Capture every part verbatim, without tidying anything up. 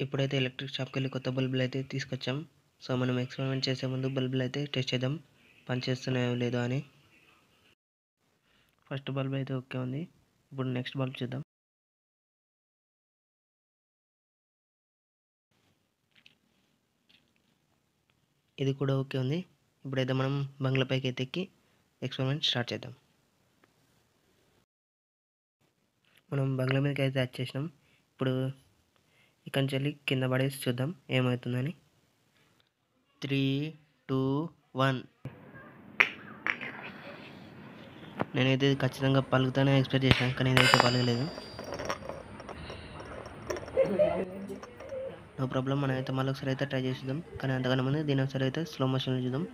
ఇప్పుడైతే ఎలక్ట్రిక్ షాప్కి వెళ్ళి కొత్త బల్బులు అయితే తీసుకొచ్చాం. సో మనం ఎక్స్పెరిమెంట్ చేసే ముందు బల్బులు అయితే టెస్ట్ చేద్దాం పనిచేస్తున్నాయో లేదో అని. ఫస్ట్ బల్బ్ అయితే ఓకే ఉంది. ఇప్పుడు నెక్స్ట్ బల్బ్ చూద్దాం. ఇది కూడా ఓకే ఉంది. ఇప్పుడైతే మనం బంగ్లా పైకి అయితే ఎక్కి ఎక్స్పెరిమెంట్ స్టార్ట్ చేద్దాం. మనం బంగ్లా మీదకి అయితే వచ్చేసినాం. ఇప్పుడు ఇక్కడి నుంచి వెళ్ళి కింద పడేసి చూద్దాం ఏమవుతుందని. Three two one. నేనైతే ఖచ్చితంగా పలుకుతానే ఎక్స్పెక్ట్ చేశాను, కానీ ఇదైతే పలకలేదు. నో ప్రాబ్లం, మనం అయితే మళ్ళీ ఒకసారి అయితే ట్రై చేద్దాం. కానీ అంతకన్నా ముందు దీని ఒకసారి అయితే స్లో మోషన్లో చూద్దాం.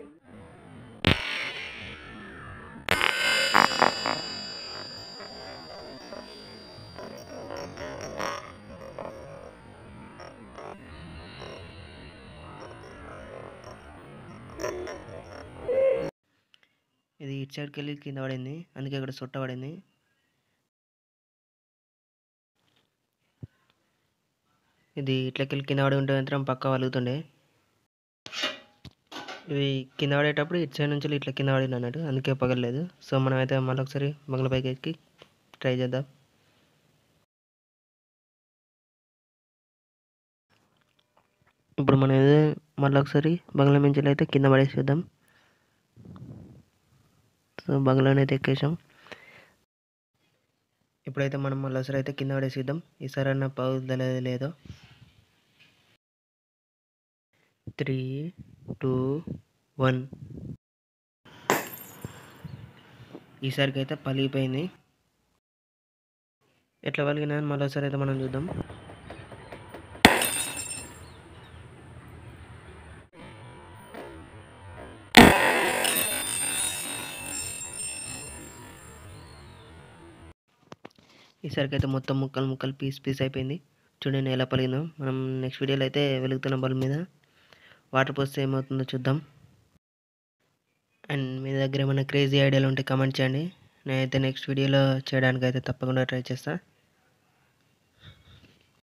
ఇది ఇటు సైడ్కి వెళ్ళి కింద పడింది, అందుకే ఇక్కడ సొట్ట పడింది. ఇది ఇట్లకెళ్ళి కింద పడి ఉంటే మాత్రం పక్క వలుగుతుండే. ఇవి కింద పడేటప్పుడు ఇటు సైడ్ నుంచి ఇట్లా కింద పడింది అన్నట్టు, అందుకే పగలలేదు. సో మనం అయితే మళ్ళీ ఒకసారి బంగ్లా పైకి ఎక్కి ట్రై చేద్దాం. ఇప్పుడు మనం అయితే మళ్ళీ ఒకసారి బంగ్లా మించి అయితే కింద పడేసి చూద్దాం. సో బంగ్లాని అయితే ఎక్కేసాం. ఇప్పుడైతే మనం మళ్ళీ ఒకసారి అయితే కింద పడేసిద్దాం. ఈసారి అన్న పగులుతుందో లేదో. Three two one. ఈసారికి అయితే పలిగిపోయింది. ఎట్లా పలిగినా మళ్ళీ ఒకసారి అయితే మనం చూద్దాం. ఈసారికి అయితే మొత్తం ముక్కలు ముక్కలు పీస్ పీస్ అయిపోయింది. చూడండి ఎలా పలిగిందో. మనం నెక్స్ట్ వీడియోలో అయితే వెలుగుతున్న బల్బ్ మీద వాటర్ పోస్తే ఏమవుతుందో చూద్దాం. అండ్ మీ దగ్గర ఏమైనా క్రేజీ ఐడియాలు ఉంటే కమెంట్ చేయండి. నేనైతే నెక్స్ట్ వీడియోలో చేయడానికి అయితే తప్పకుండా ట్రై చేస్తాను.